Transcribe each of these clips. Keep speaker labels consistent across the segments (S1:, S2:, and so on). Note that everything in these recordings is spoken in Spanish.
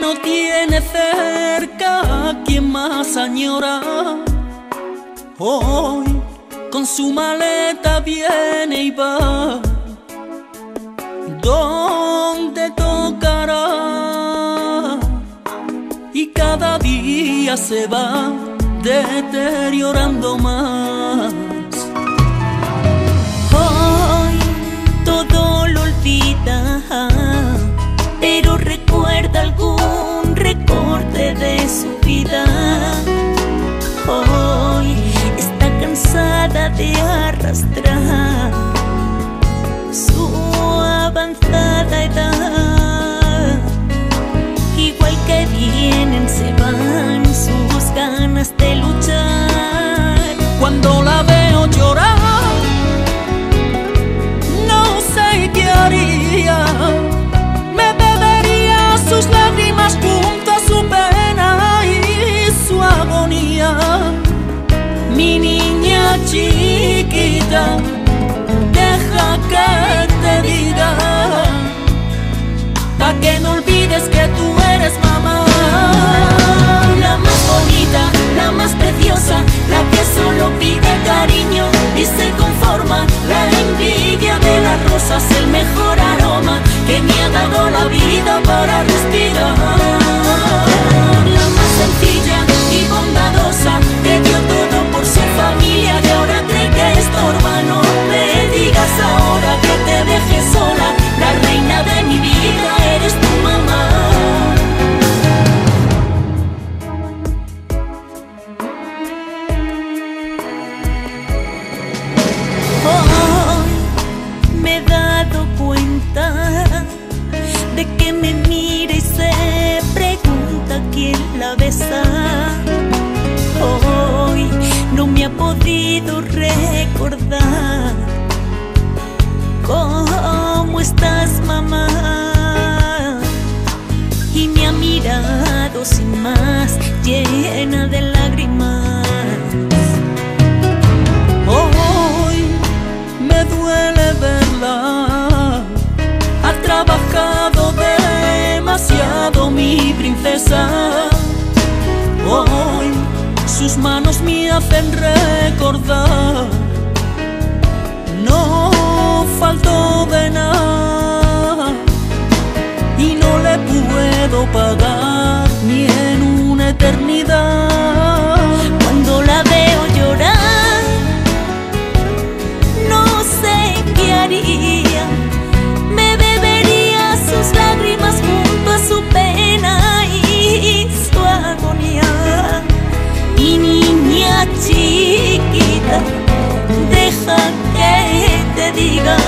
S1: no tiene cerca a quien más añora. Hoy con su maleta viene y va donde tocará, y cada día se va deteriorando más.
S2: Hoy todo lo olvida, pero recuerda algún recorte de su vida. Hoy está cansada de arrastrar su avanzada edad. Igual que vienen, se van sus ganas de luchar.
S1: Cuando la veo llorar, no sé qué haría. Me bebería sus lágrimas junto a su pena y su agonía. Mi niña chiquita, deja que te diga, pa' que no olvides que tú eres mamá.
S2: La más bonita, la más preciosa, la que solo pide cariño y se conforma. La envidia de las rosas, el mejor aroma que me ha dado la vida para respirar. La más sencilla y bondadosa, que dio todo por su familia y ahora cree que estorba. No me digas ahora que te dejes sola, la reina de mi vida eres tu mamá. Hoy me he dado cuenta de que me mira y se pregunta quién la besa. Hoy no me ha podido recordar cómo estás, mamá, y me ha mirado sin más, llena de lágrimas.
S1: Hoy me duele verla, ha trabajado demasiado mi princesa. Hoy sus manos me hacen recordar, no faltó de nada y no le puedo pagar ni en una eternidad.
S2: Cuando la veo llorar, no sé qué haría. Me bebería sus lágrimas junto a su pena y su agonía. Mi niña chiquita, deja que te diga,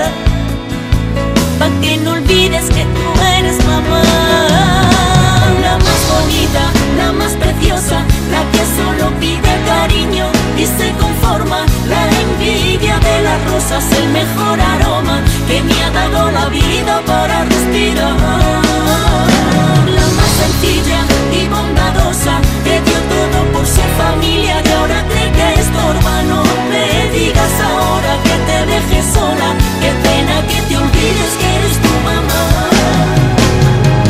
S2: pa' que no olvides que tú eres mamá. La más bonita, la más preciosa, la que solo pide cariño y se conforma. La envidia de las rosas, el mejor aroma que me ha dado la vida para respirar. La más sencilla y bondadosa, que dio todo por su familia y ahora cree que estorba. No me digas ahora que te dejes sola, qué pena que te olvides que eres tu mamá.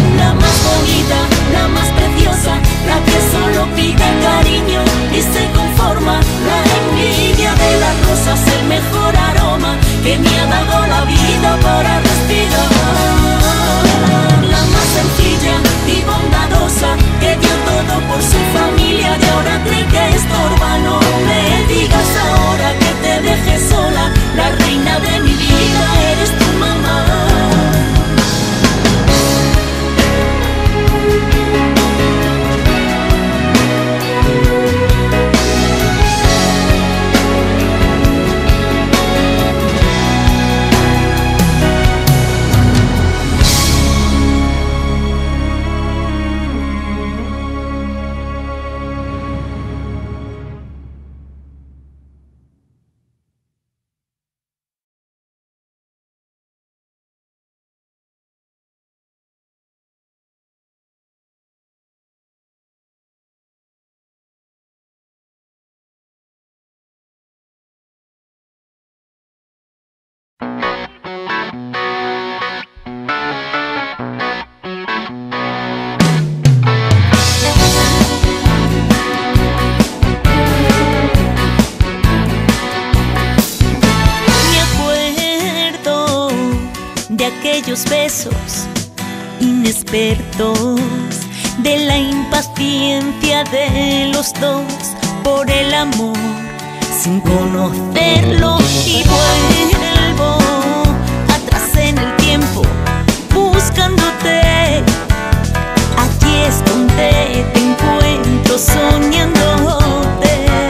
S2: aquellos besos inexpertos, de la impaciencia de los dos por el amor sin conocerlo. Y vuelvo atrás en el tiempo buscándote. Aquí es donde te encuentro soñándote.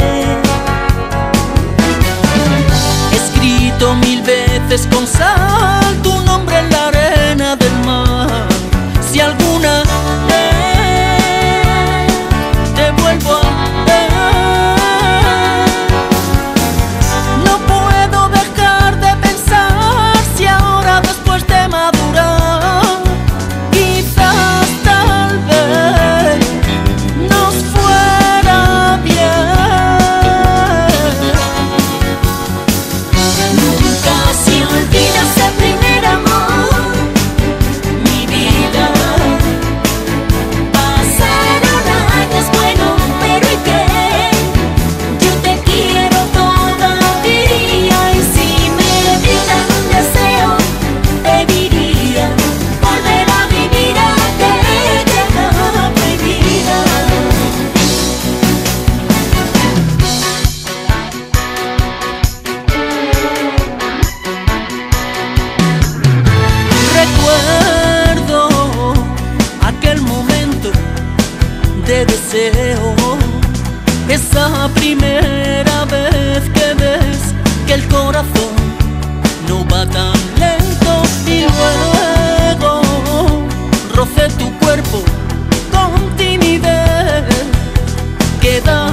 S1: He escrito 1000 veces con sal tu nombre en la arena del mar. Si alguna vez te vuelvo a ver, no puedo dejar de pensar si ahora después de madurar, quizás tal vez nos fuera bien.
S2: Nunca se olvida ese primer amor, mi vida. Pasaron años, bueno, pero ¿y qué? Yo te quiero todavía, y si me dieran un deseo, pediría volver a vivir aquella prohibida.
S1: Recuerdo aquel momento de deseo, esa primera vez que ves que el corazón no va tan lento, y luego rocé tu cuerpo con timidez, queda